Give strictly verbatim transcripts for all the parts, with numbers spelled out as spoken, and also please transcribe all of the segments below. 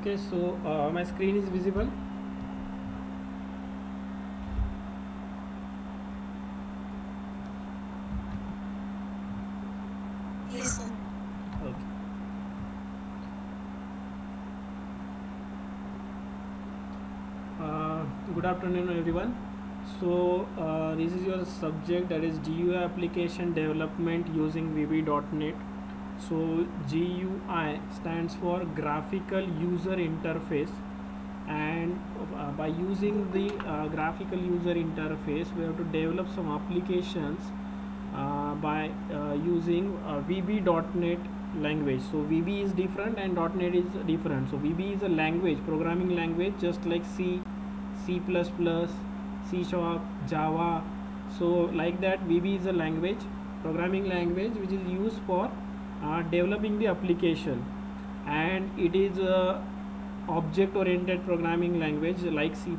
Okay, so uh, my screen is visible. Yes, sir. Okay. Uh, good afternoon, everyone. So uh, this is your subject, that is G U I application development using V B dot net. So G U I stands for graphical user interface, and uh, by using the uh, graphical user interface, we have to develop some applications uh, by uh, using uh, V B dot net language. So V B is different and .NET is different. So V B is a language, programming language, just like C, C++, C Sharp, Java. So like that, V B is a language, programming language, which is used for uh, developing the application, and it is a object oriented programming language like C++.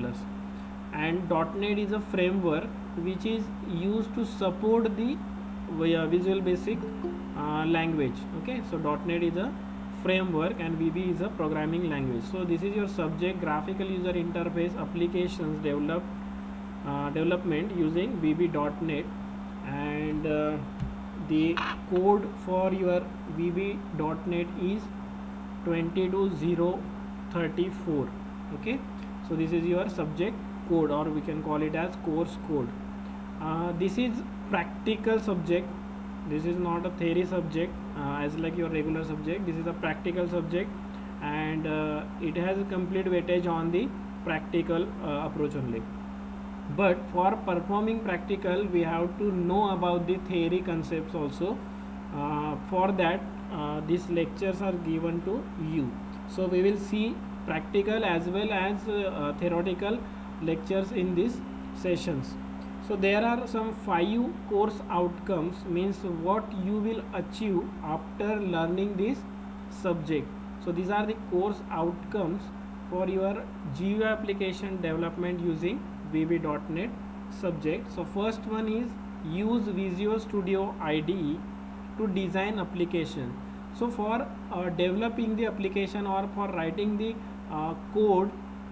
And .NET is a framework which is used to support the uh, Visual Basic uh, language. Okay, so .NET is a framework and V B is a programming language. So this is your subject, graphical user interface applications develop uh, development using V B dot net, and uh, the code for your V B dot net is twenty two zero thirty-four. Okay, so this is your subject code, or we can call it as course code. Uh, this is practical subject. This is not a theory subject uh, as like your regular subject. This is a practical subject, and uh, it has a complete weightage on the practical uh, approach only. But for performing practical, we have to know about the theory concepts also. Uh, for that, uh, these lectures are given to you. So we will see practical as well as uh, theoretical lectures in these sessions. So there are some five course outcomes, means what you will achieve after learning this subject. So these are the course outcomes for your G U I application development using V B dot net subject. So first one is use Visual Studio I D E to design application. So for uh, developing the application or for writing the uh, code,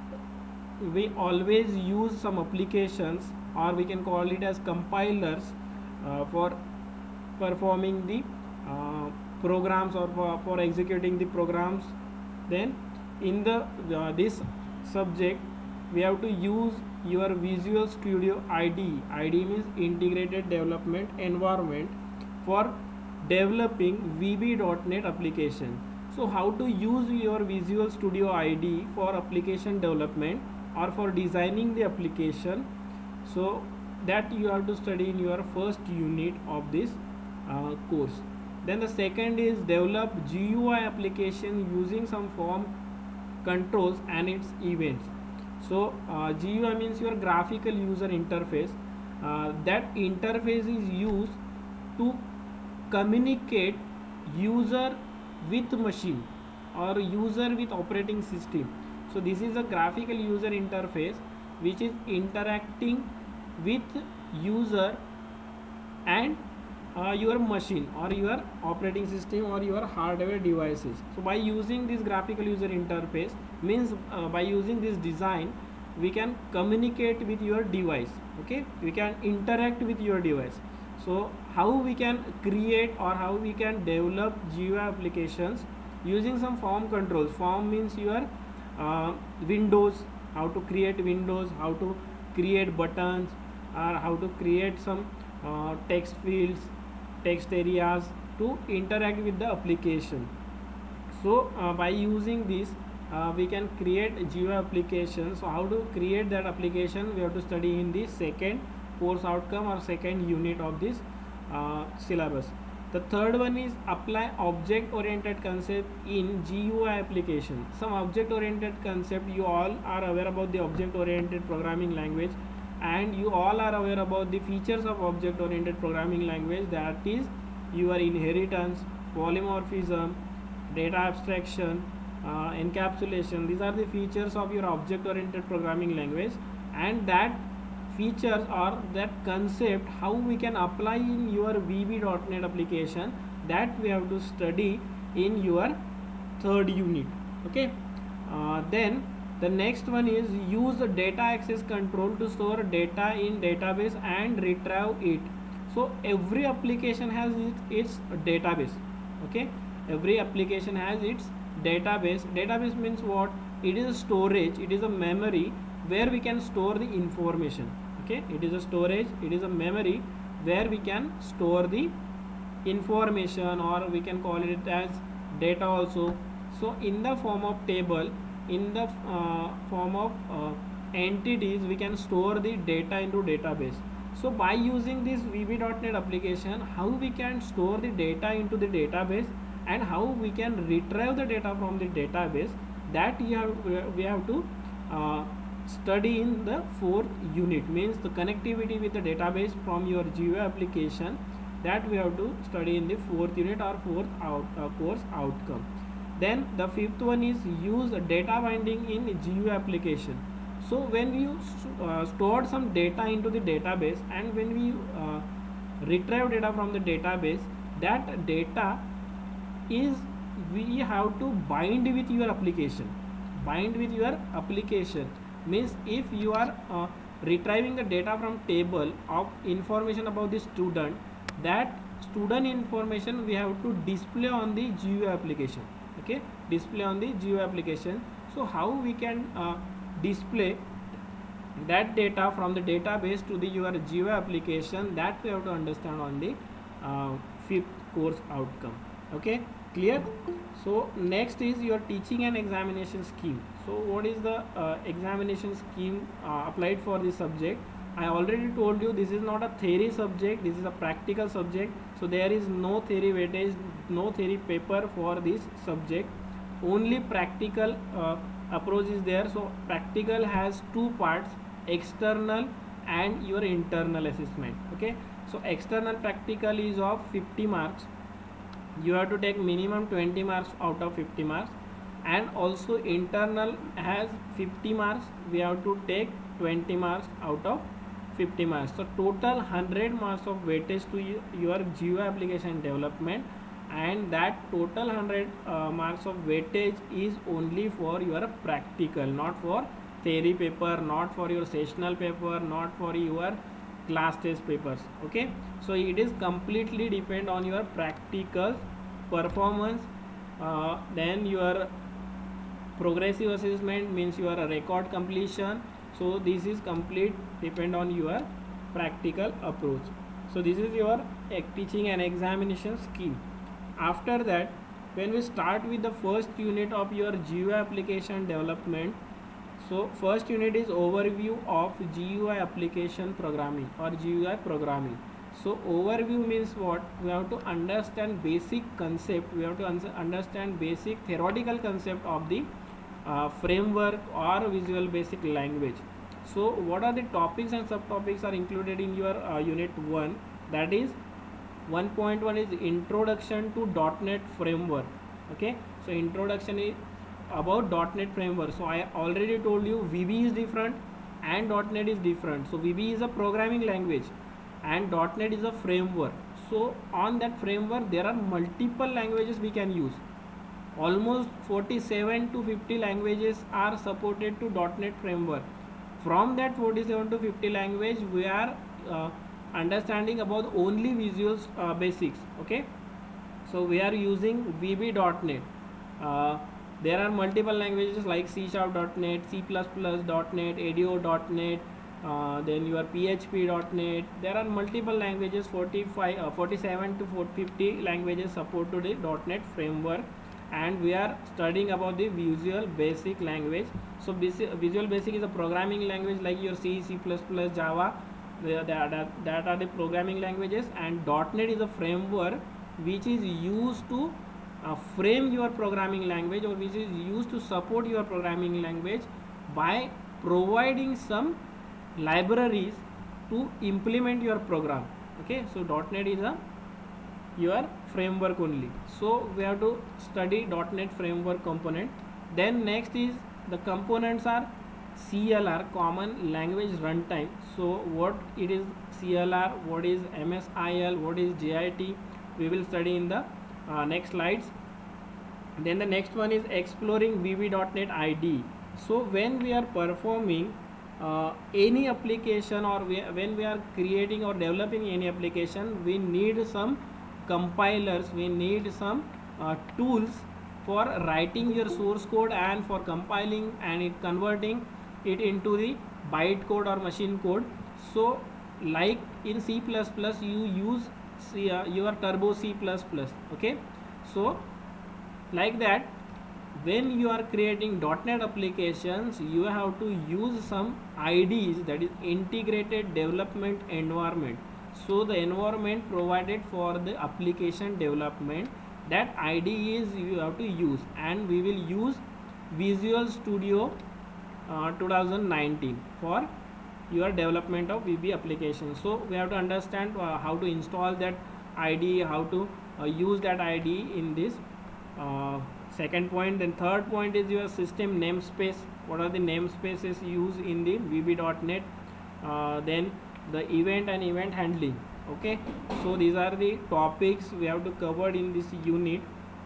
we always use some applications, or we can call it as compilers, uh, for performing the uh, programs, or for, for executing the programs. Then in the uh, this subject, we have to use your Visual Studio I D E. I D E means integrated development environment for developing V B dot net application. So how to use your Visual Studio I D E for application development or for designing the application, so that you have to study in your first unit of this uh, course. Then the second is develop G U I application using some form controls and its events. So uh, G U I means your graphical user interface. Uh, that interface is used to communicate user with machine or user with operating system. So this is a graphical user interface which is interacting with user and uh, your machine or your operating system or your hardware devices. So by using this graphical user interface, means uh, by using this design, we can communicate with your device. Okay, we can interact with your device. So how we can create or how we can develop G U I applications using some form controls. Form means your uh, windows, how to create windows, how to create buttons, or how to create some uh, text fields, text areas to interact with the application. So uh, by using this, uh, we can create G U I applications. So how to create that application, we have to study in the second course outcome or second unit of this uh, syllabus. The third one is apply object oriented concept in G U I application. Some object oriented concept, you all are aware about the object oriented programming language, and you all are aware about the features of object oriented programming language, that is your inheritance, polymorphism, data abstraction, uh, encapsulation. These are the features of your object oriented programming language, and that features or that concept how we can apply in your V B dot net application, that we have to study in your third unit. Okay, Uh, then the next one is use the data access control to store data in database and retrieve it. So every application has its, its database. Okay, every application has its database. Database means what? It is a storage, it is a memory where we can store the information. Okay, it is a storage, it is a memory where we can store the information, or we can call it as data also. So in the form of table, in the uh, form of uh, entities, we can store the data into database. So by using this V B dot net application, how we can store the data into the database and how we can retrieve the data from the database, that you have we have to uh, study in the fourth unit, means the connectivity with the database from your G U I application, that we have to study in the fourth unit or fourth out, uh, course outcome. Then the fifth one is use data binding in G U I application. So when we uh, stored some data into the database, and when we uh, retrieve data from the database, that data is we have to bind with your application. Bind with your application means if you are uh, retrieving the data from table of information about the student, that student information we have to display on the G U I application. Okay, display on the G U I application. So how we can uh, display that data from the database to the your G U I application, that we have to understand on the uh, fifth course outcome. Okay, clear? So next is your teaching and examination scheme. So what is the uh, examination scheme uh, applied for this subject? I already told you this is not a theory subject, this is a practical subject. So there is no theory weightage, no theory paper for this subject. Only practical uh, approach is there. So practical has two parts, external and your internal assessment. Okay, so external practical is of fifty marks. You have to take minimum twenty marks out of fifty marks, and also internal has fifty marks. We have to take twenty marks out of fifty marks. So total one hundred marks of weightage to your G U I application development, and that total one hundred uh, marks of weightage is only for your practical, not for theory paper, not for your sessional paper, not for your class test papers. Okay, so it is completely depend on your practical performance. Uh, then your progressive assessment means your record completion. So this is complete depend on your practical approach. So this is your teaching and examination scheme. After that, when we start with the first unit of your G U I application development, so first unit is overview of G U I application programming or G U I programming. So overview means what? We have to understand basic concept, we have to understand basic theoretical concept of the uh, framework or Visual Basic language. So what are the topics and subtopics are included in your uh, unit one? That is one point one is introduction to dot net framework. Okay, so introduction is about dot net framework. So I already told you V B is different and dot net is different. So V B is a programming language and dot net is a framework. So on that framework there are multiple languages we can use. Almost forty-seven to fifty languages are supported to dot net framework. From that forty-seven to fifty language, we are uh, understanding about only Visual uh, Basics. Okay, so we are using V B dot net. Uh, there are multiple languages like C sharp dot net, C plus plus dot net, A D O dot net, uh, then your P H P dot net. There are multiple languages, forty-five, uh, forty-seven to fifty languages support to the dot net framework. And we are studying about the Visual Basic language. So Visual Basic is a programming language like your C, C plus plus, Java. That, that, that are the programming languages, and dot net is a framework which is used to uh, frame your programming language, or which is used to support your programming language by providing some libraries to implement your program. Okay, so dot net is a your framework only. So we have to study dot net framework component. Then next is the components are C L R, common language runtime. So what it is C L R, what is M S I L, what is J I T, we will study in the uh, next slides. Then the next one is exploring V B dot net I D E. So when we are performing uh, any application, or we, when we are creating or developing any application, we need some compilers, we need some uh, tools for writing your source code and for compiling and it converting it into the bytecode or machine code. So like in C plus plus you use C, uh, your Turbo C plus plus. Okay, so like that, when you are creating .NET applications, you have to use some I D Es, that is integrated development environment. So the environment provided for the application development, that I D Es you have to use, and we will use Visual Studio uh, twenty nineteen for your development of V B application. So we have to understand uh, how to install that I D E, how to uh, use that I D E in this uh, second point. Then third point is your system namespace. What are the namespaces used in the V B dot net? Uh, then the event and event handling. Okay, so these are the topics we have to cover in this unit.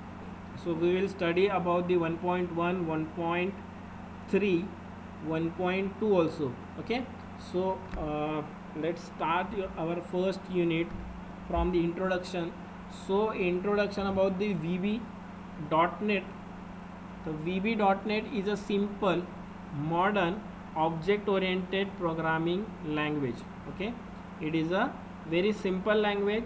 So we will study about the one point one, one point three, one point two also. Okay, so uh, let's start your, our first unit from the introduction. So introduction about the V B dot net. So V B dot net is a simple, modern, object-oriented programming language. Okay, it is a very simple language.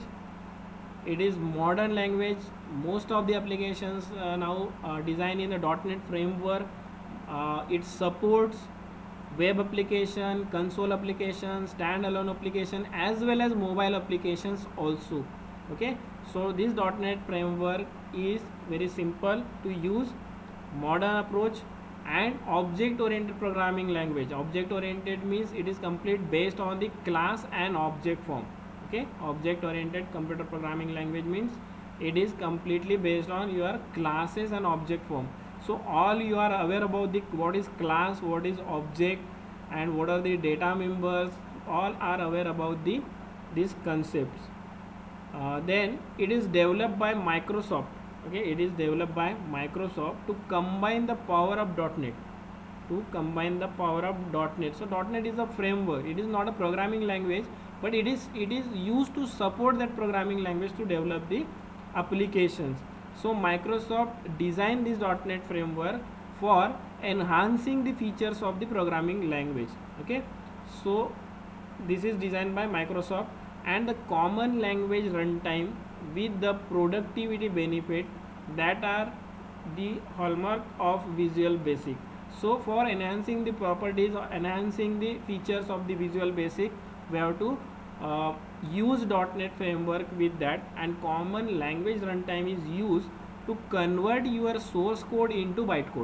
It is modern language. Most of the applications uh, now uh, designed in the .NET framework. Uh, it supports web application, console application, standalone application, as well as mobile applications also. Okay, so this .NET framework is very simple to use, modern approach, and object oriented programming language. Object oriented means it is complete based on the class and object form. Okay, object oriented computer programming language means it is completely based on your classes and object form. So all you are aware about the what is class, what is object, and what are the data members, all are aware about the these concepts. Uh, then it is developed by Microsoft. Okay, it is developed by Microsoft to combine the power of .NET. To combine the power of .NET. So .NET is a framework. It is not a programming language, but it is it is used to support that programming language to develop the applications. So Microsoft designed this .NET framework for enhancing the features of the programming language. Okay, so this is designed by Microsoft, and the common language runtime with the productivity benefit that are the hallmark of Visual Basic. So for enhancing the properties or enhancing the features of the Visual Basic, we have to uh, use .NET framework with that, and common language runtime is used to convert your source code into bytecode.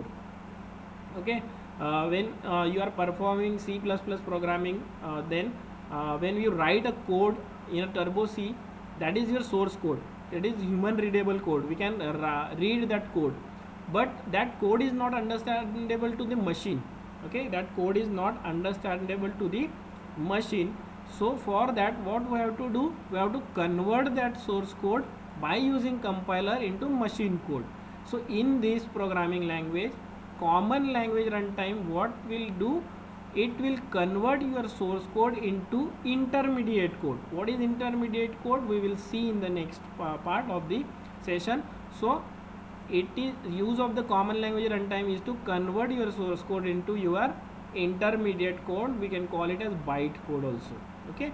Okay, uh, when uh, you are performing C plus plus programming, uh, then uh, when you write a code in a Turbo C, that is your source code. It is human readable code. We can uh, read that code, but that code is not understandable to the machine. Okay, that code is not understandable to the machine. So for that, what we have to do, we have to convert that source code by using compiler into machine code. So in this programming language, common language runtime, what will do, it will convert your source code into intermediate code. What is intermediate code? We will see in the next part of the session. So it is use of the common language runtime is to convert your source code into your intermediate code. We can call it as byte code also. Okay,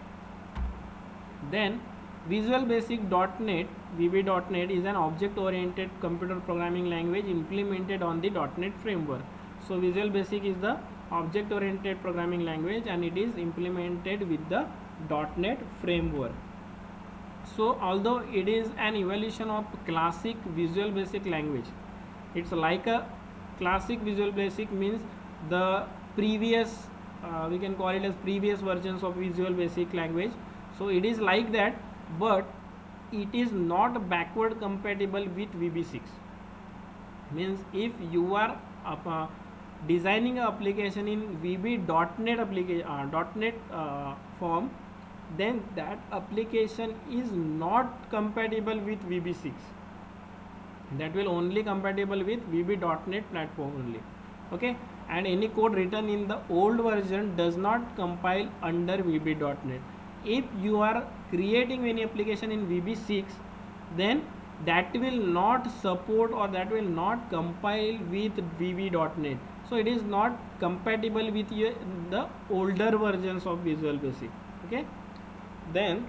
then Visual Basic dot net, V B dot net is an object oriented computer programming language implemented on the .NET framework. So Visual Basic is the object oriented programming language, and it is implemented with the .NET framework. So although it is an evolution of classic Visual Basic language, it's like a classic Visual Basic means the previous uh, we can call it as previous versions of Visual Basic language. So it is like that, but it is not backward compatible with V B six. Means if you are uh, designing an application in V B dot net application uh, .NET uh, form, then that application is not compatible with V B six. that will only compatible with V B dot net platform only. Okay, and any code written in the old version does not compile under V B dot net. If you are creating any application in V B six, then that will not support or that will not compile with V B dot net. So it is not compatible with your, the older versions of Visual Basic. Okay, then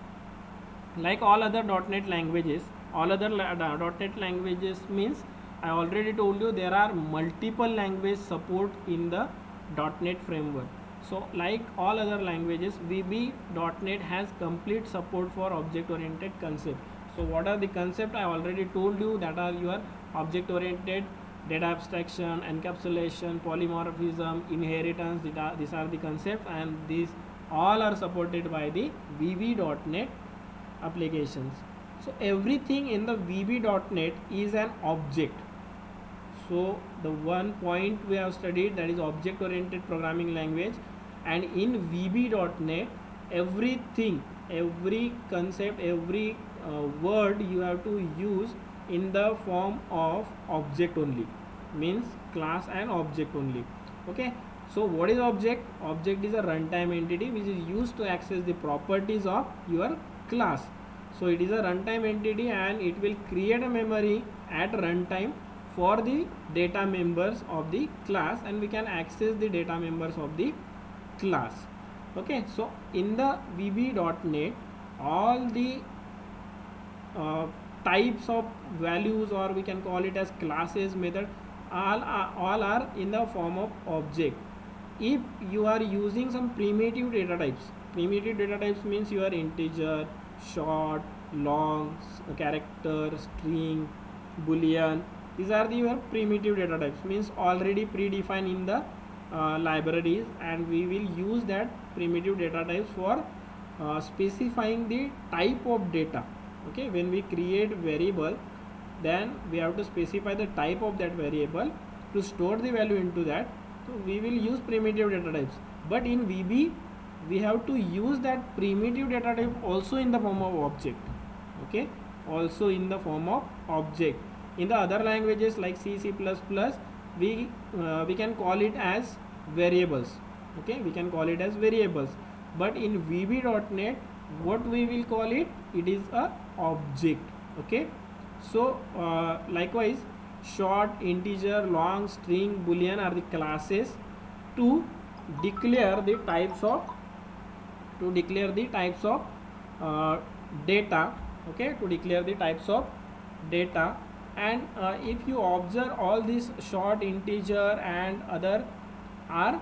like all other .NET languages, all other .NET languages means I already told you there are multiple language support in the .NET framework. So like all other languages, V B dot net has complete support for object oriented concept. So what are the concepts? I already told you that are your object oriented, data abstraction, encapsulation, polymorphism, inheritance. These are the concepts, and these all are supported by the V B dot net applications. So everything in the V B dot net is an object. So the one point we have studied, that is object oriented programming language, and in V B dot net everything, every concept, every uh, word you have to use in the form of object only, means class and object only. Okay, so what is object? Object is a runtime entity which is used to access the properties of your class. So it is a runtime entity and it will create a memory at runtime for the data members of the class, and we can access the data members of the class. Okay, so in the V B dot net all the uh, types of values, or we can call it as classes, method, all are, all are in the form of object. If you are using some primitive data types, primitive data types means your integer, short, long, character, string, boolean, these are the your primitive data types, means already predefined in the uh, libraries, and we will use that primitive data types for uh, specifying the type of data. Okay, when we create variable, then we have to specify the type of that variable to store the value into that. So we will use primitive data types, but in V B we have to use that primitive data type also in the form of object. Okay, also in the form of object. In the other languages like C, C plus plus, we uh, we can call it as variables. Okay, we can call it as variables, but in V B dot net what we will call it? It is a object. Okay, so uh, likewise short, integer, long, string, boolean are the classes to declare the types of to declare the types of uh, data. Okay, to declare the types of data. And uh, if you observe, all these short, integer and other are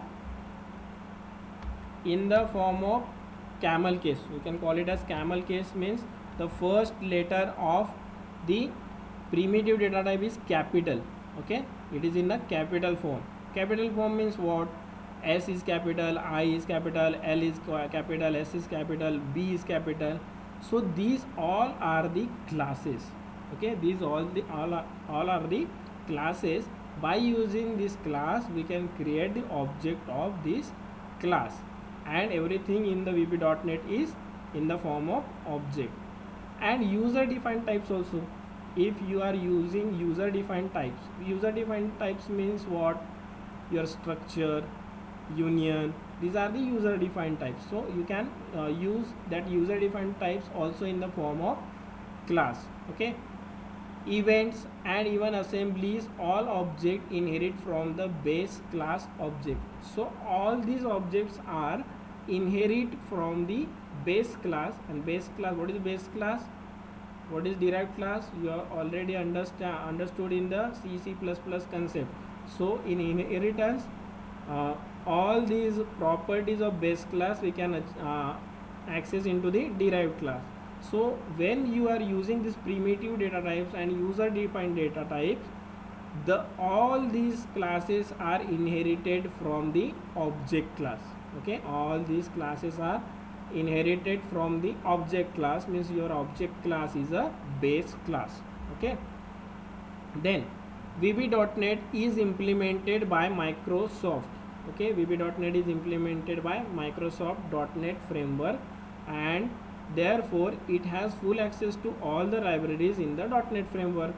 in the form of camel case. We can call it as camel case, means the first letter of the primitive data type is capital. Okay, it is in the capital form. Capital form means what? S is capital, I is capital, L is capital, S is capital, B is capital. So these all are the classes. Okay, these all the all are, all are the classes. By using this class we can create the object of this class, and everything in the V B dot net is in the form of object. And user defined types also. If you are using user defined types, user defined types means what? Your structure, union, these are the user defined types. So you can uh, use that user defined types also in the form of class. Okay, events and even assemblies, all objects inherit from the base class object. So all these objects are inherit from the base class. And base class, what is base class? What is derived class? You have already understand understood in the C, C plus plus concept. So in inheritance, uh, all these properties of base class we can uh, access into the derived class. So when you are using this primitive data types and user defined data types, the all these classes are inherited from the object class. Okay, all these classes are inherited from the object class, means your object class is a base class. Okay, then V B dot net is implemented by Microsoft. Okay, V B dot net is implemented by Microsoft dot net framework, and therefore it has full access to all the libraries in the dot net framework.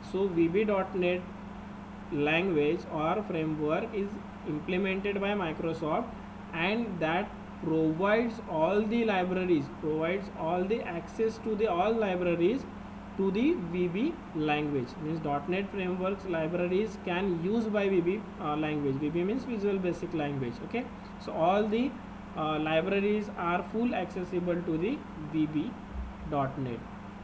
So V B dot net language or framework is implemented by Microsoft, and that provides all the libraries, provides all the access to the all libraries to the V B language. Means .NET frameworks libraries can use by V B uh, language. V B means Visual Basic Language. Okay, so all the uh, libraries are full accessible to the V B dot net.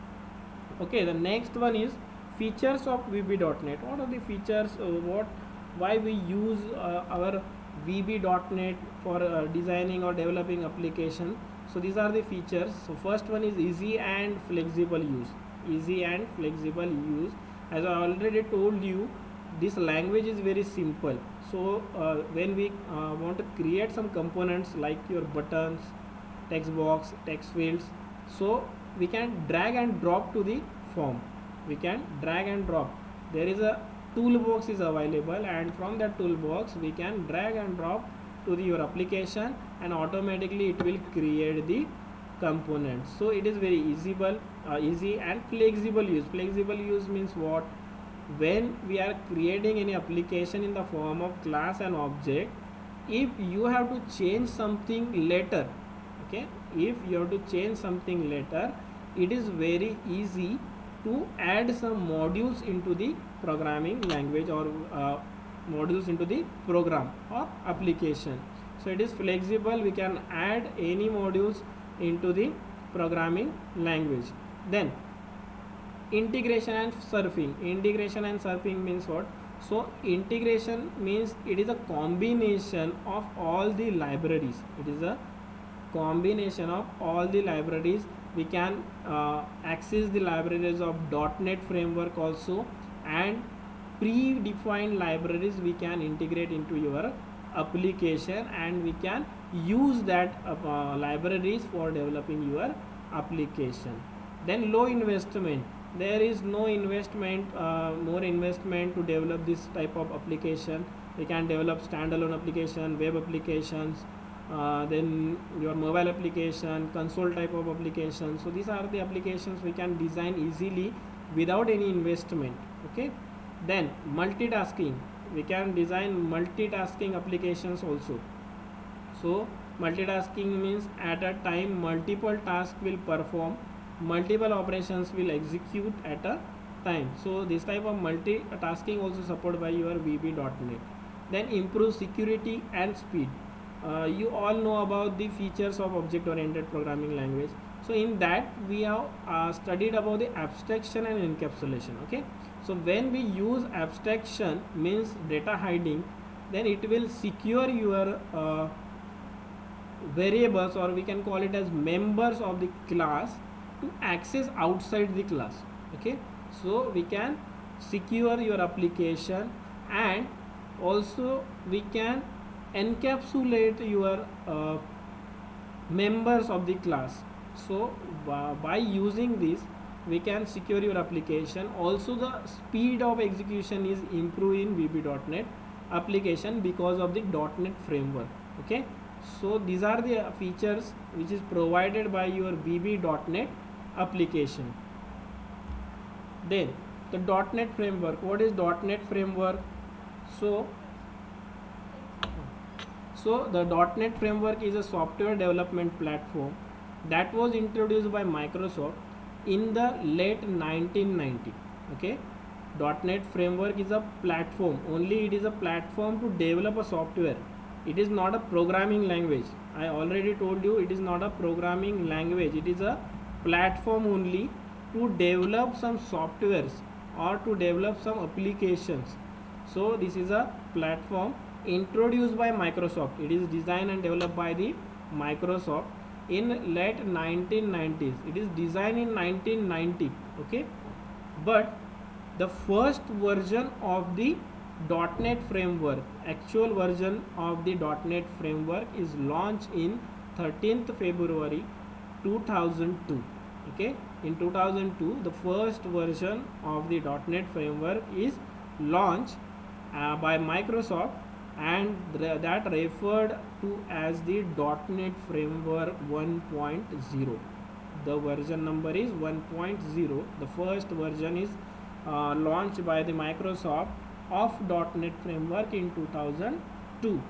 Okay, the next one is features of V B dot net. What are the features? Uh, what why we use uh, our V B dot net for uh, designing or developing application? So these are the features. So first one is easy and flexible use. Easy and flexible use. As I already told you, this language is very simple. So uh, when we uh, want to create some components like your buttons, text box, text fields, so we can drag and drop to the form. We can drag and drop. There is a toolbox is available, and from that toolbox we can drag and drop to the, your application, and automatically it will create the components. So it is very easyable, uh, easy and flexible use. Flexible use means what? When we are creating any application in the form of class and object, if you have to change something later, okay, if you have to change something later, it is very easy to add some modules into the programming language, or uh, modules into the program or application. So it is flexible, we can add any modules into the programming language. Then integration and surfing. Integration and surfing means what? So integration means it is a combination of all the libraries. It is a combination of all the libraries. We can uh, access the libraries of .NET framework also, and predefined libraries we can integrate into your application, and we can use that uh, libraries for developing your application. Then low investment. There is no investment, uh, more investment to develop this type of application. We can develop standalone application, web applications, uh, then your mobile application, console type of application. So these are the applications we can design easily without any investment. Okay, then multitasking. We can design multitasking applications also. So multitasking means at a time multiple tasks will perform, multiple operations will execute at a time. So this type of multitasking also supported by your V B dot net. Then improve security and speed. Uh, you all know about the features of object oriented programming language. So in that we have uh, studied about the abstraction and encapsulation. Okay, so when we use abstraction means data hiding, then it will secure your uh, variables, or we can call it as members of the class, to access outside the class. Okay, so we can secure your application, and also we can encapsulate your uh, members of the class. So uh, by using this we can secure your application. Also the speed of execution is improved in V B dot net application because of the .NET framework. Okay, so these are the features which is provided by your V B dot net application. Then the .NET framework. What is .NET framework? So so the .NET framework is a software development platform that was introduced by Microsoft in the late nineteen ninety. Okay, .NET framework is a platform, only it is a platform to develop a software. It is not a programming language. I already told you it is not a programming language. It is a platform only to develop some softwares or to develop some applications. So this is a platform introduced by Microsoft. It is designed and developed by the Microsoft in late nineteen nineties. It is designed in nineteen ninety. Okay, but the first version of the .NET framework, actual version of the .NET framework, is launched in thirteenth February two thousand two. Okay, in two thousand two the first version of the .NET framework is launched uh, by Microsoft, and that referred to as the .NET framework one point zero. The version number is one point zero. The first version is uh, launched by the Microsoft of .NET Framework in two thousand two.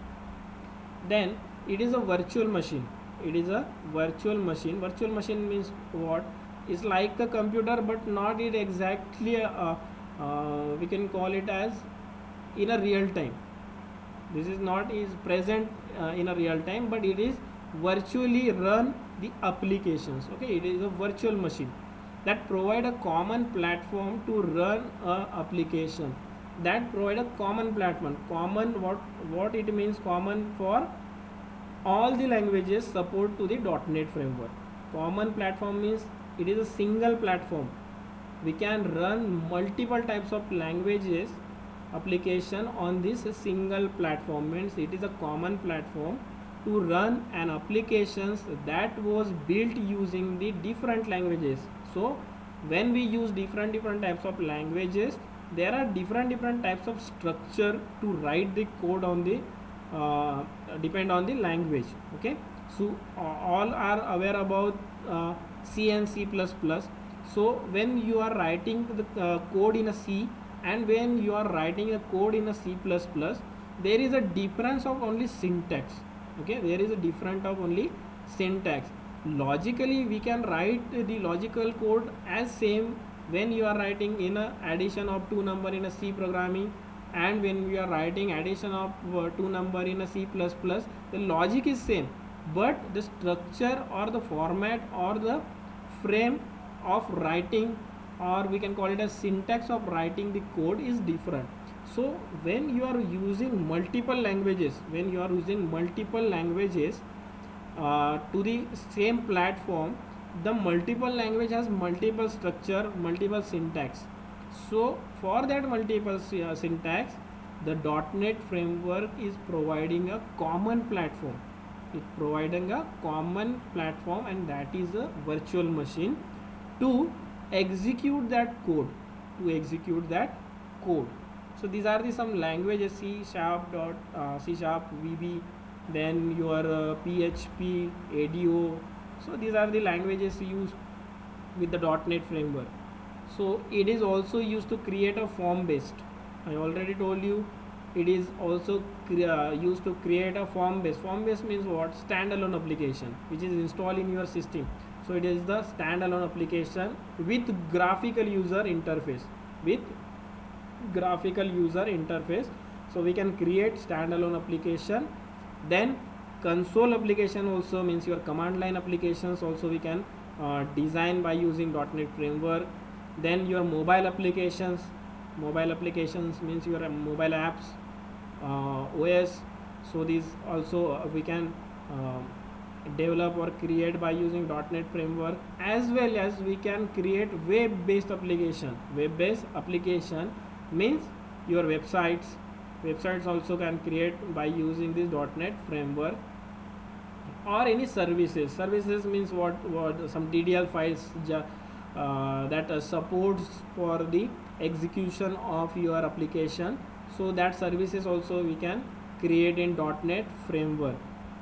Then it is a virtual machine. It is a virtual machine. Virtual machine means what? It's like a computer, but not it exactly. A, uh, we can call it as in a real time. This is not is present uh, in a real time, but it is virtually run the applications. Okay, it is a virtual machine that provide a common platform to run a application. That provide a common platform. Common, what what it means? Common for all the languages support to the .NET framework. Common platform means it is a single platform. We can run multiple types of languages application on this single platform. Means it is a common platform to run an applications that was built using the different languages. So when we use different different types of languages, there are different different types of structure to write the code on the uh, depend on the language. Okay, so uh, all are aware about uh, C and C plus plus. So when you are writing the uh, code in a C and when you are writing a code in a C plus plus, there is a difference of only syntax. Okay, there is a difference of only syntax. Logically we can write the logical code as same when you are writing in a addition of two number in a C programming, and when we are writing addition of uh, two number in a C plus plus, the logic is same, but the structure or the format or the frame of writing, or we can call it as syntax of writing the code, is different. So when you are using multiple languages, when you are using multiple languages uh, to the same platform, the multiple language has multiple structure, multiple syntax. So for that multiple uh, syntax, the .NET framework is providing a common platform. It's providing a common platform, and that is a virtual machine to execute that code. To execute that code. So these are the some languages: C sharp dot uh, C sharp, V B, then your uh, P H P, A D O. So these are the languages used with the .NET framework. So it is also used to create a form based. I already told you it is also uh, used to create a form based. Form based means what? Standalone application which is installed in your system. So it is the standalone application with graphical user interface. With graphical user interface. So we can create standalone application. Then console application also means your command line applications also we can uh, design by using .NET framework. Then your mobile applications, mobile applications means your mobile apps, uh, O S. So these also uh, we can uh, develop or create by using .NET framework, as well as we can create web based application. Web based application means your websites. Websites also can create by using this .NET framework, or any services. Services means what? What some D D L files uh, that uh, supports for the execution of your application. So that services also we can create in .NET framework.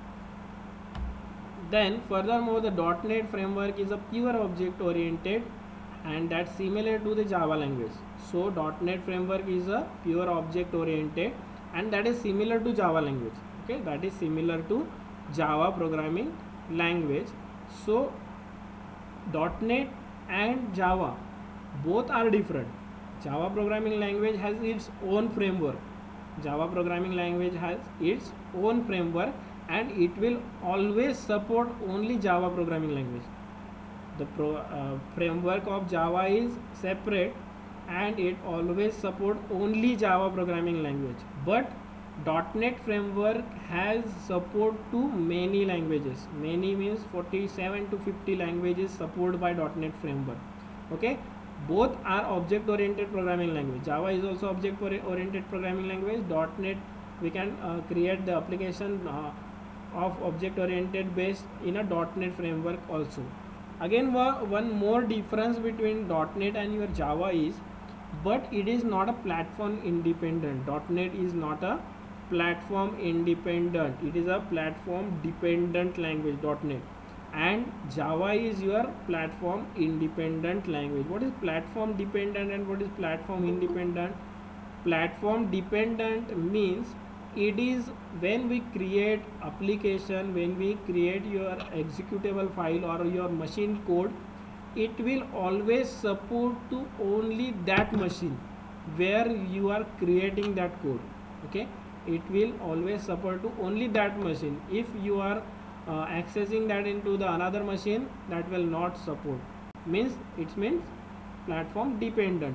Then furthermore, the .NET framework is a pure object oriented, and that's similar to the Java language. So .NET framework is a pure object oriented, and that is similar to Java language. Okay, that is similar to Java programming language. So .NET and Java both are different. Java programming language has its own framework. Java programming language has its own framework, and it will always support only Java programming language. The pro, uh, framework of Java is separate, and it always support only Java programming language. But .NET framework has support to many languages. Many means forty-seven to fifty languages supported by .NET framework. Okay, both are object oriented programming language. Java is also object oriented programming language. .NET we can uh, create the application uh, of object oriented based in a .NET framework also. Again, one more difference between .NET and your Java is, but it is not a platform independent. .NET is not a platform independent. It is a platform dependent language. .NET. and Java is your platform independent language. What is platform dependent and what is platform independent? Platform dependent means it is when we create application, when we create your executable file or your machine code, it will always support to only that machine where you are creating that code. Okay, it will always support to only that machine. If you are uh, accessing that into the another machine, that will not support. Means it means platform dependent.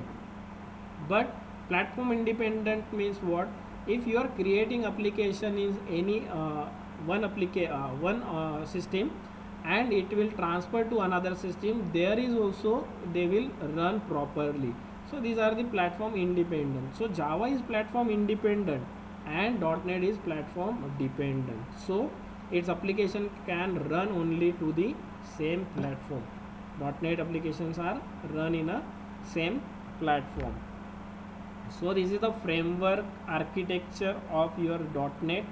But platform independent means what? If you are creating application in any uh, one applica uh, one uh, system and it will transfer to another system, there is also they will run properly. So these are the platform independent. So Java is platform independent and .NET is platform dependent. So its application can run only to the same platform. .NET applications are run in a same platform. So this is the framework architecture of your .NET.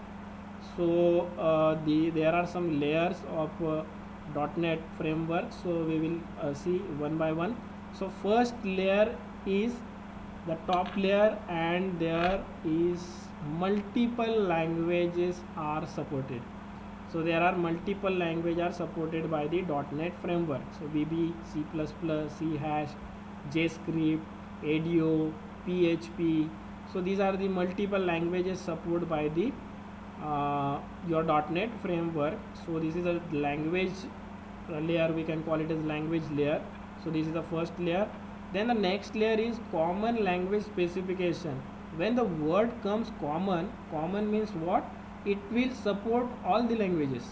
So uh, the there are some layers of uh, .NET framework. So we will uh, see one by one. So first layer is the top layer, and there is multiple languages are supported. So there are multiple languages are supported by the .NET framework. So V B, C plus plus, C hash, JavaScript, A D O, P H P. So these are the multiple languages supported by the uh, your .NET framework. So this is a language layer, we can call it as language layer. So this is the first layer. Then the next layer is common language specification. When the word comes common, common means what? It will support all the languages.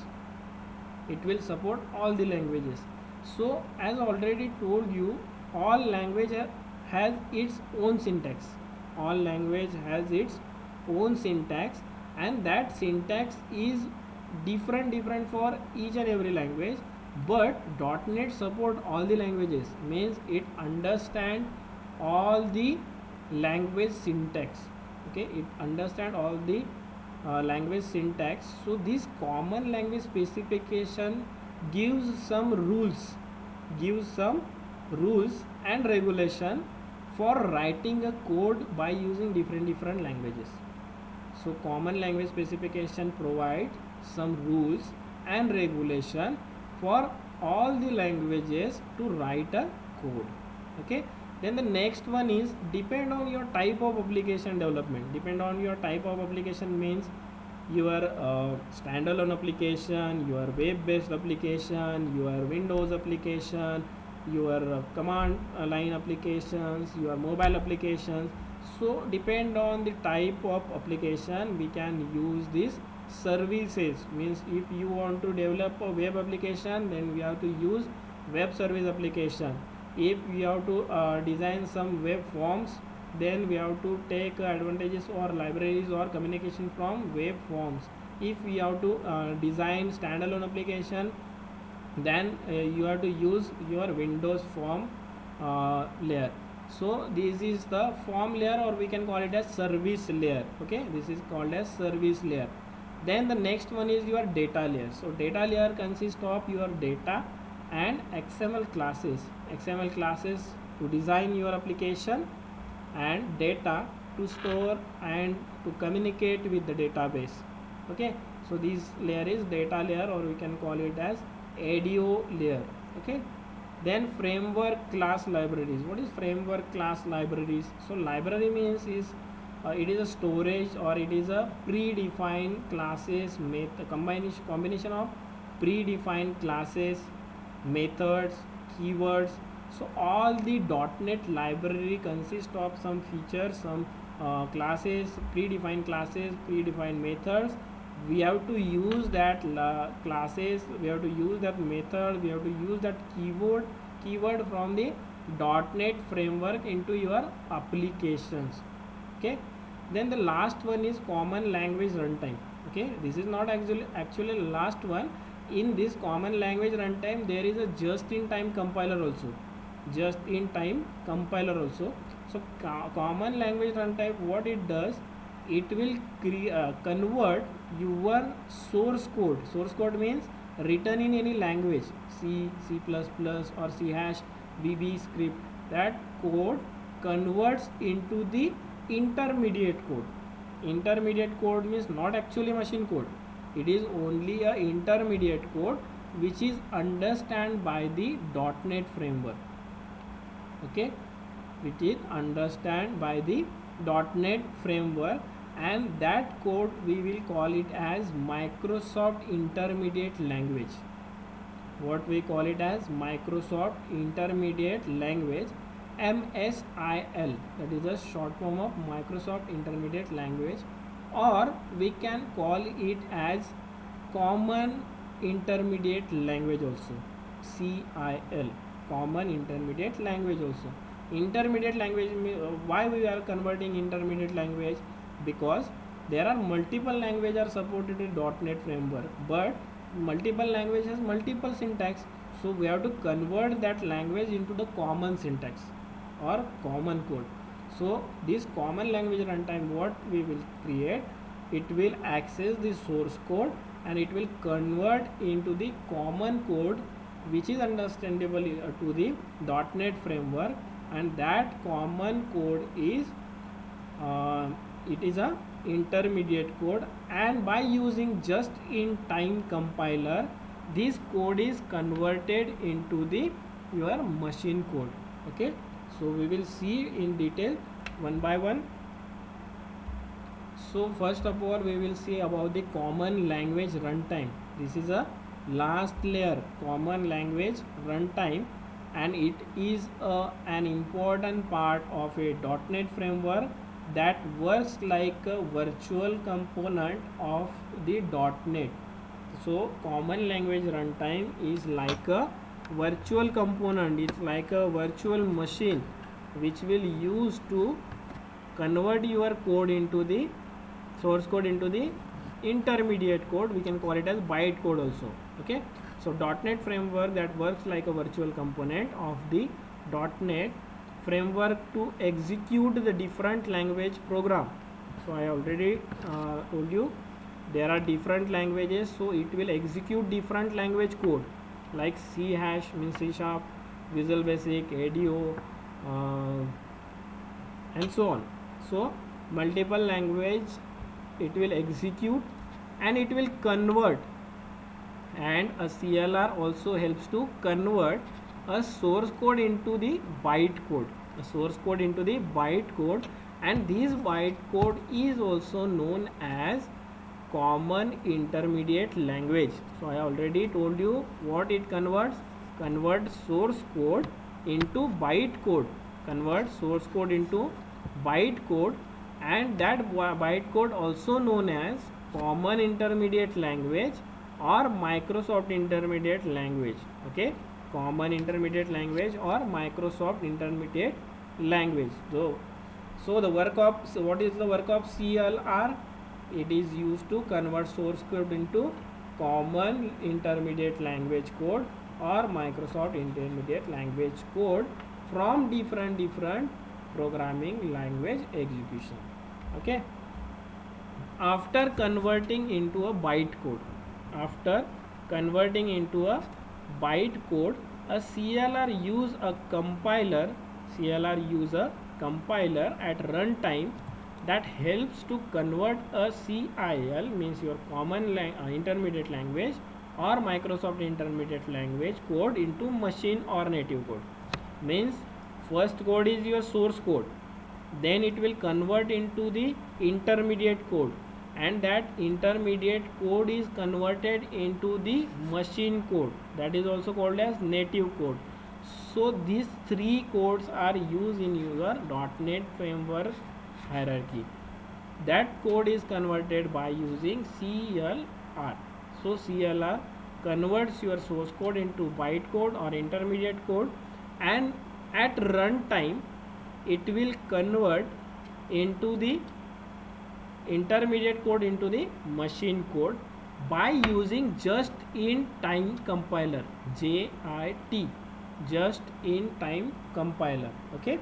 It will support all the languages. So as already told you, all language has its own syntax. All language has its own syntax, and that syntax is different different for each and every language. But .NET support all the languages, means it understand all the language syntax. Okay, it understand all the uh, language syntax. So this common language specification gives some rules, gives some rules and regulation for writing a code by using different different languages. So common language specification provides some rules and regulation for all the languages to write a code. Okay, then the next one is depend on your type of application development. Depend on your type of application means your uh, standalone application, your web based application, your Windows application, your uh, command line applications, your mobile applications. So depend on the type of application we can use this services. Means if you want to develop a web application, then we have to use web service application. If we have to uh, design some web forms, then we have to take advantages or libraries or communication from web forms. If we have to uh, design standalone application, then uh, you have to use your Windows form uh, layer. So this is the form layer, or we can call it as service layer. Okay, this is called as service layer. Then the next one is your data layer. So data layer consists of your data and X M L classes. X M L classes to design your application, and data to store and to communicate with the database. Okay, so this layer is data layer, or we can call it as A D O layer. Okay, then framework class libraries. What is framework class libraries? So library means is uh, it is a storage, or it is a predefined classes method, combination combination of predefined classes, methods, keywords. So all the .NET library consists of some features, some uh, classes, predefined classes, predefined methods. We have to use that classes, we have to use that method, we have to use that keyword keyword from the .NET framework into your applications. Okay, then the last one is common language runtime. Okay, this is not actually actually last one. In this common language runtime, there is a just-in-time compiler also. Just-in-time compiler also. So common language runtime, what it does, it will uh, convert your source code. Source code means written in any language, C, C plus plus or C hash, V B script, that code converts into the intermediate code. Intermediate code means not actually machine code. It is only a intermediate code which is understood by the .NET framework. Okay, which is understood by the .NET framework, and that code we will call it as Microsoft Intermediate Language. What we call it as Microsoft Intermediate Language, M S I L, that is a short form of Microsoft Intermediate Language, or we can call it as Common Intermediate Language also, C I L, Common Intermediate Language also. Intermediate language, why we are converting intermediate language? Because there are multiple languages are supported with .NET framework, but multiple language has multiple syntax, so we have to convert that language into the common syntax or common code. So this common language runtime, what we will create, it will access the source code and it will convert into the common code which is understandable to the .NET framework, and that common code is uh, it is a intermediate code, and by using just in time compiler, this code is converted into the your machine code. Okay, so we will see in detail one by one. So first of all, we will see about the common language runtime. This is a last layer, common language runtime, and it is a, an important part of a .NET framework that works like a virtual component of the .NET. So common language runtime is like a virtual component, it's like a virtual machine which will use to convert your code into the source code into the intermediate code. We can call it as bytecode also. Okay, so .NET framework that works like a virtual component of the .NET framework to execute the different language program. So I already uh, told you there are different languages, so it will execute different language code like C hash means C sharp, Visual Basic, A D O, uh, and so on. So multiple language it will execute and it will convert, and a C L R also helps to convert a source code into the byte code, a source code into the byte code, and this byte code is also known as common intermediate language. So I already told you what it converts. Convert source code into byte code, convert source code into byte code, and that byte code also known as common intermediate language or Microsoft Intermediate Language. Okay, common intermediate language or Microsoft Intermediate Language. So, so the work of so what is the work of C L R? It is used to convert source code into common intermediate language code or Microsoft Intermediate Language code from different different programming language execution. Okay, after converting into a byte code, after converting into a byte code, a C L R use a compiler, C L R use a compiler at runtime that helps to convert a C I L means your common lang uh, intermediate language or Microsoft Intermediate Language code into machine or native code. Means first code is your source code, then it will convert into the intermediate code, and that intermediate code is converted into the machine code, that is also called as native code. So these three codes are used in your .NET framework hierarchy. That code is converted by using C L R. So C L R converts your source code into byte code or intermediate code, and at runtime it will convert into the intermediate code into the machine code by using just in time compiler, J I T, just in time compiler. Okay,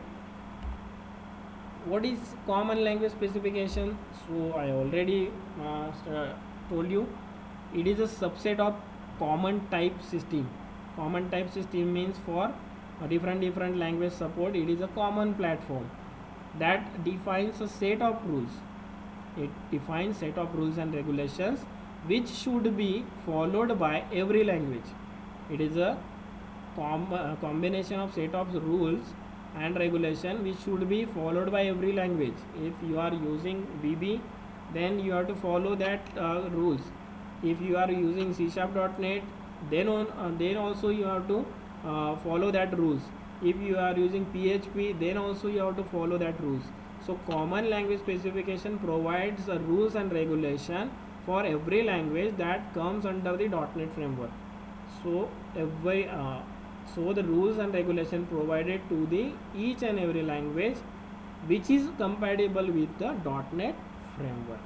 what is common language specification? So I already uh, told you it is a subset of common type system. Common type system means for different different language support, it is a common platform that defines a set of rules. It defines set of rules and regulations which should be followed by every language. It is a, com a combination of set of rules and regulation which should be followed by every language. If you are using V B, then you have to follow that uh, rules. If you are using C sharp dot net, then on uh, then also you have to uh, follow that rules. If you are using P H P, then also you have to follow that rules. So common language specification provides a rules and regulation for every language that comes under the dot net framework. So every uh, so the rules and regulation provided to the each and every language which is compatible with the dot net framework.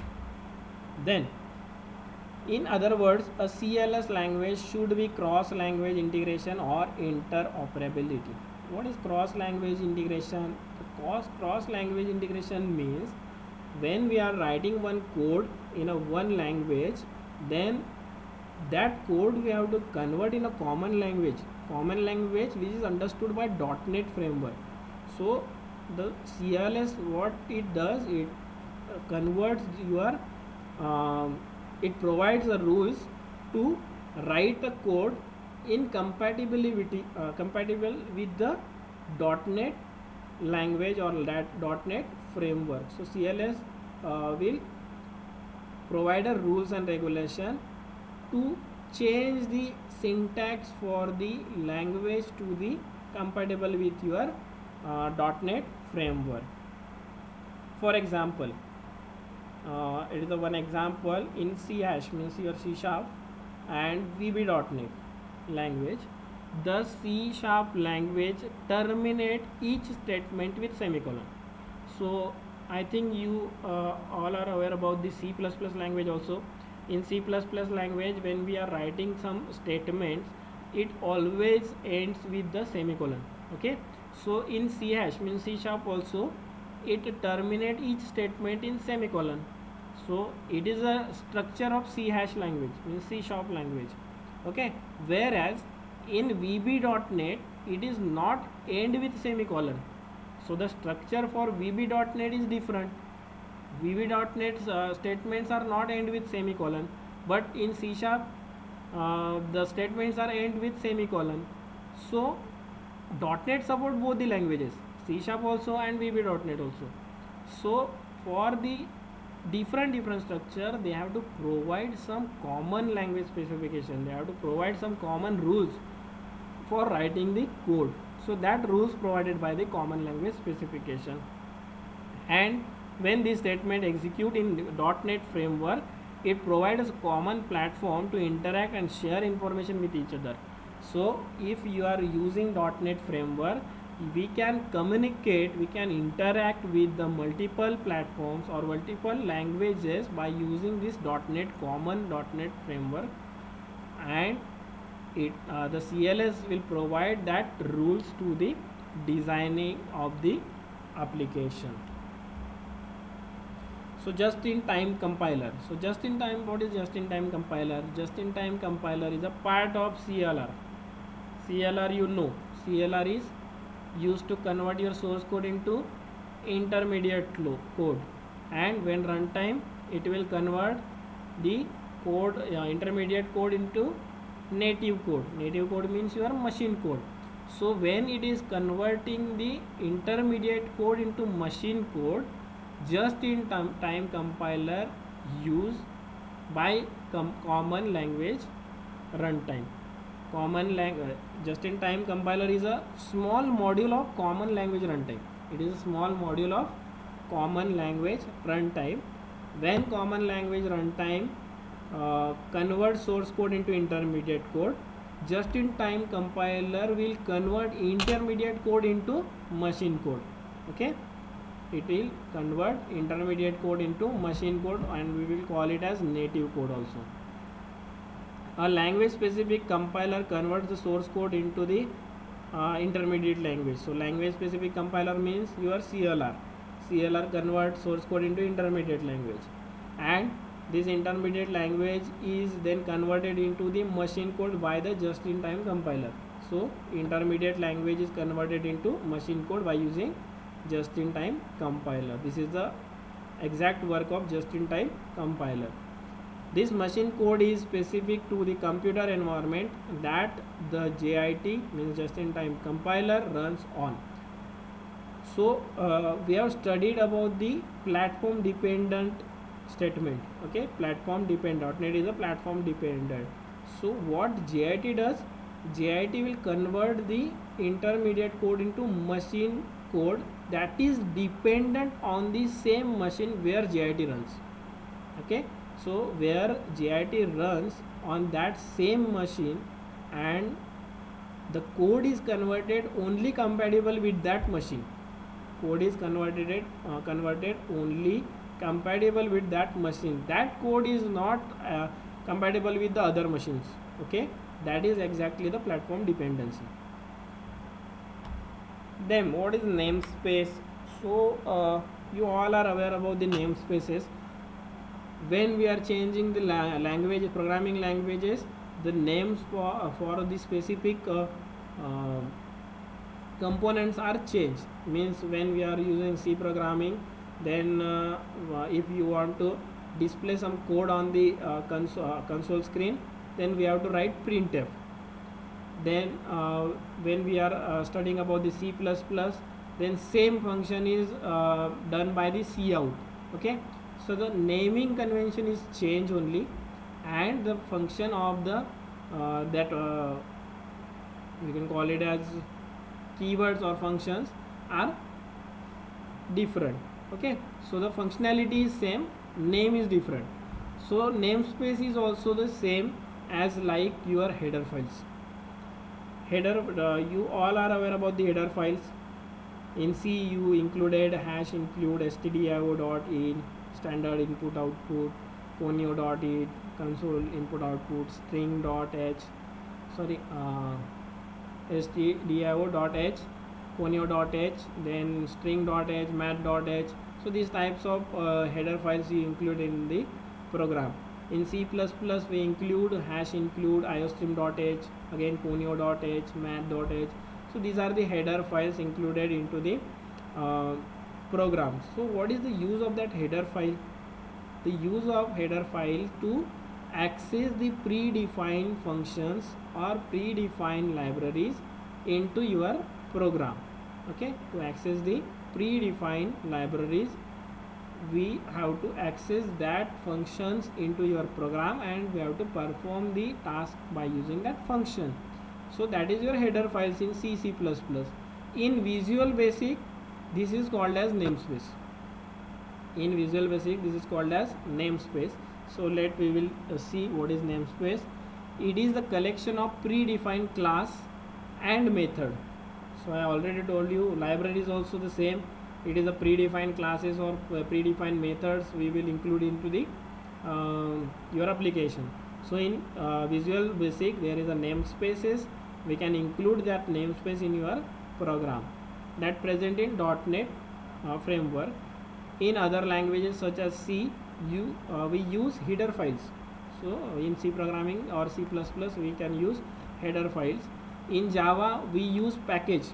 Then, in other words, a C L S language should be cross-language integration or interoperability. What is cross-language integration? Cross-language integration means when we are writing one code in a one language, then that code we have to convert in a common language, common language which is understood by dot net framework. So the C L S, what it does, it converts your um, it provides the rules to write the code in compatibility uh, compatible with the dot net language or that dot net framework. So C L S uh, will provide a rules and regulation to change the syntax for the language to be compatible with your uh, dot net framework. For example, uh, it is a one example in C hash, means your C sharp and V B dot net language. The C sharp language terminate each statement with semicolon. So I think you uh, all are aware about the C plus plus language also. In C plus plus language, when we are writing some statements, it always ends with the semicolon. Okay, so in C hash, means C sharp also, it terminate each statement in semicolon. So it is a structure of C hash language, means C sharp language. Okay, whereas in V B dot net it is not end with semicolon. So the structure for V B dot net is different. V B dot net uh, statements are not end with semicolon, but in C sharp uh, the statements are end with semicolon. So dot net support both the languages, C sharp also and V B dot net also. So for the different different structure, they have to provide some common language specification. They have to provide some common rules for writing the code. So that rules provided by the common language specification. And when this statement execute in dot net framework, it provides a common platform to interact and share information with each other. So if you are using dot net framework, we can communicate, we can interact with the multiple platforms or multiple languages by using this dot net common dot net framework, and it uh, the C L S will provide that rules to the designing of the application. So just in time compiler. So just in time, what is just in time compiler? Just in time compiler is a part of C L R. C L R, you know, C L R is used to convert your source code into intermediate code, and when runtime it will convert the code uh, intermediate code into native code. Native code means your machine code. So when it is converting the intermediate code into machine code, just in time, time compiler used by com common language runtime. Common language just in time compiler is a small module of common language runtime. It is a small module of common language runtime. When common language runtime uh, converts source code into intermediate code, just in time compiler will convert intermediate code into machine code. Okay, it will convert intermediate code into machine code, and we will call it as native code also. A language specific compiler converts the source code into the uh, intermediate language. So language specific compiler means your C L R. C L R converts source code into intermediate language, and This intermediate language is then converted into the machine code by the just-in-time compiler. So intermediate language is converted into machine code by using just-in-time compiler. This is the exact work of just-in-time compiler. This machine code is specific to the computer environment that the J I T, means just-in-time compiler, runs on. So uh, we have studied about the platform dependent statement. Okay, platform dependent. .NET is a platform dependent. So what J I T does, J I T will convert the intermediate code into machine code that is dependent on the same machine where J I T runs. Okay, so where J I T runs on that same machine, and the code is converted only compatible with that machine. Code is converted uh, converted only compatible with that machine. That code is not uh, compatible with the other machines. Okay, that is exactly the platform dependency. Then what is namespace? So uh, you all are aware about the namespaces. When we are changing the la language, programming languages, the names for uh, for the specific uh, uh, components are changed. Means when we are using C programming, then uh, if you want to display some code on the uh, console, uh, console screen, then we have to write printf. Then uh, when we are uh, studying about the C plus plus, then same function is uh, done by the cout. Okay, so the naming convention is changed only, and the function of the uh, that uh, we can call it as keywords or functions are different. Okay, so the functionality is same, name is different. So namespace is also the same as like your header files. Header, uh, you all are aware about the header files. In C you included hash include stdio dot in, standard input output, conio dot in, console input output, string dot h, sorry uh, stdio dot h, conio dot h, then string dot h, math dot h. So these types of uh, header files you include in the program. In C plus plus we include hash include iostream dot h, again conio dot h, math dot h. So these are the header files included into the uh, program. So what is the use of that header file? The use of header file to access the predefined functions or predefined libraries into your program. Okay, to access the predefined libraries, we have to access that functions into your program, and we have to perform the task by using that function. So that is your header files in C, C plus plus. In Visual Basic, this is called as namespace. In Visual Basic, this is called as namespace. So let we will uh, see what is namespace. It is the collection of predefined class and method. So I already told you, library is also the same. It is a predefined classes or predefined methods we will include into the uh, your application. So in uh, Visual Basic there is a namespaces. We can include that namespace in your program, that present in .NET uh, framework. In other languages such as C, you uh, we use header files. So in C programming or C plus plus we can use header files. In Java we use package.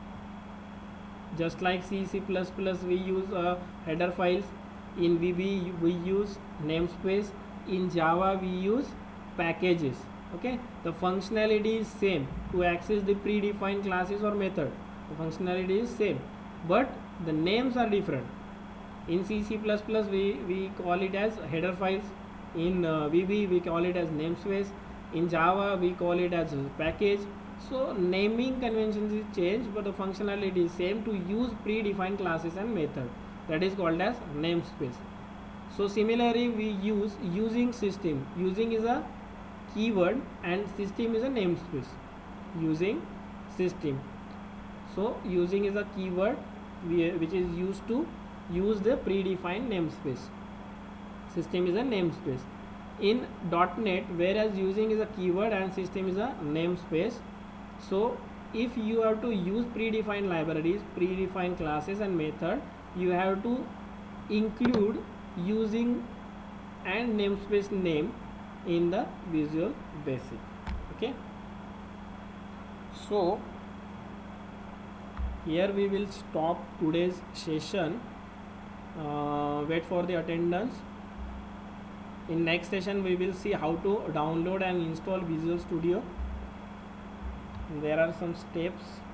Just like C, C plus plus we use uh, header files. In V B we use namespace. In Java we use packages. Okay, the functionality is same to access the predefined classes or method. The functionality is same, but the names are different. In C, C plus plus we, we call it as header files. In uh, V B we call it as namespace. In Java we call it as package. So naming conventions is changed, but the functionality is same to use predefined classes and method. That is called as namespace. So similarly we use using system. Using is a keyword and system is a namespace. Using system. So using is a keyword which is used to use the predefined namespace. System is a namespace. In .NET, whereas using is a keyword and system is a namespace. So if you have to use predefined libraries, predefined classes and method, you have to include using and namespace name in the Visual Basic. Okay, so here we will stop today's session. Uh, wait for the attendance. In next session we will see how to download and install Visual Studio. There are some steps